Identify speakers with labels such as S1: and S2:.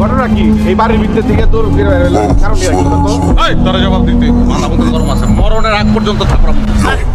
S1: ঘটনা কি এই বাড়ির ভিতর থেকে তোর ফিরে বের হলো কারণ কি রাখলো তো
S2: এই তোরা জবাব দিতে মাথা মতো গরম আছে মরণের আগ পর্যন্ত থাকলাম